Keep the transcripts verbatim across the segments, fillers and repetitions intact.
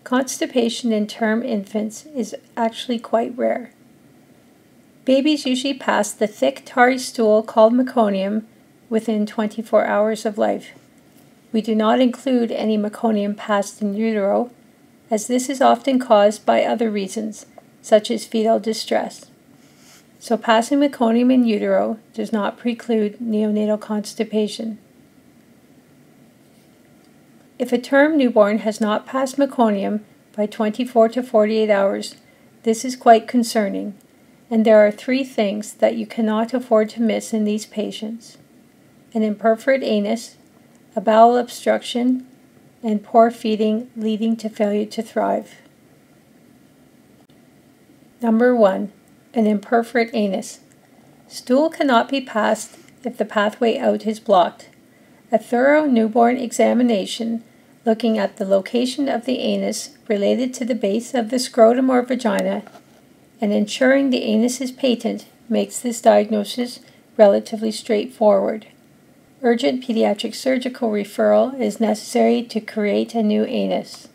Constipation in term infants is actually quite rare. Babies usually pass the thick tarry stool called meconium within twenty-four hours of life. We do not include any meconium passed in utero, as this is often caused by other reasons, such as fetal distress. So passing meconium in utero does not preclude neonatal constipation. If a term newborn has not passed meconium by twenty-four to forty-eight hours, this is quite concerning, and there are three things that you cannot afford to miss in these patients: an imperforate anus, a bowel obstruction, and poor feeding leading to failure to thrive. Number one, an imperforate anus. Stool cannot be passed if the pathway out is blocked. A thorough newborn examination looking at the location of the anus related to the base of the scrotum or vagina and ensuring the anus is patent makes this diagnosis relatively straightforward. Urgent pediatric surgical referral is necessary to create a new anus.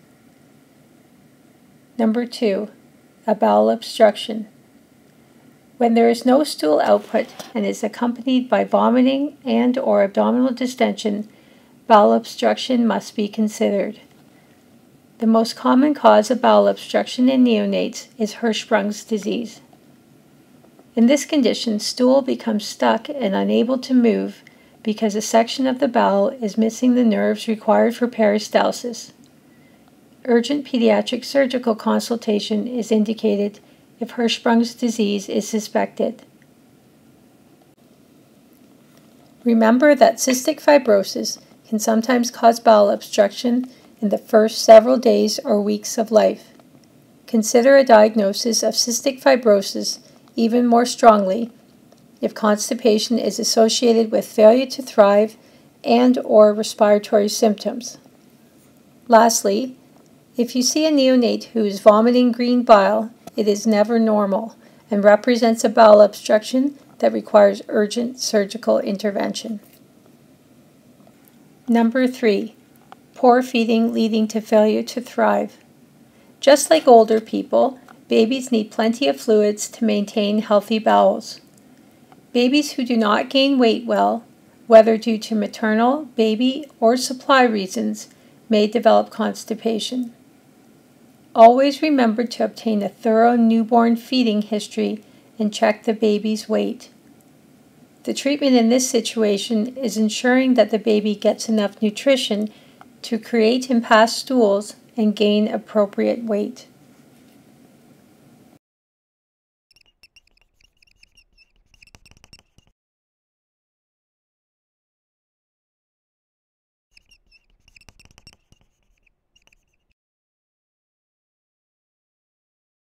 Number two, a bowel obstruction. When there is no stool output and is accompanied by vomiting and or abdominal distension, bowel obstruction must be considered. The most common cause of bowel obstruction in neonates is Hirschsprung's disease. In this condition, stool becomes stuck and unable to move because a section of the bowel is missing the nerves required for peristalsis. Urgent pediatric surgical consultation is indicated if Hirschsprung's disease is suspected. Remember that cystic fibrosis can sometimes cause bowel obstruction in the first several days or weeks of life. Consider a diagnosis of cystic fibrosis even more strongly if constipation is associated with failure to thrive and or respiratory symptoms. Lastly, if you see a neonate who is vomiting green bile, it is never normal and represents a bowel obstruction that requires urgent surgical intervention. Number three, poor feeding leading to failure to thrive. Just like older people, babies need plenty of fluids to maintain healthy bowels. Babies who do not gain weight well, whether due to maternal, baby, or supply reasons, may develop constipation. Always remember to obtain a thorough newborn feeding history and check the baby's weight. The treatment in this situation is ensuring that the baby gets enough nutrition to create and pass stools and gain appropriate weight.